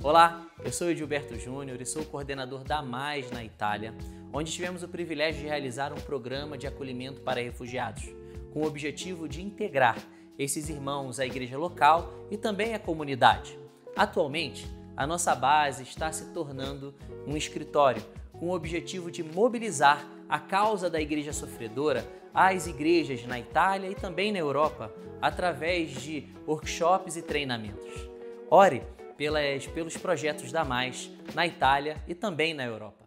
Olá, eu sou Edilberto Júnior e sou coordenador da Mais na Itália, onde tivemos o privilégio de realizar um programa de acolhimento para refugiados, com o objetivo de integrar esses irmãos à igreja local e também à comunidade. Atualmente, a nossa base está se tornando um escritório com o objetivo de mobilizar a causa da igreja sofredora às igrejas na Itália e também na Europa, através de workshops e treinamentos. Ore pelos projetos da Mais na Itália e também na Europa.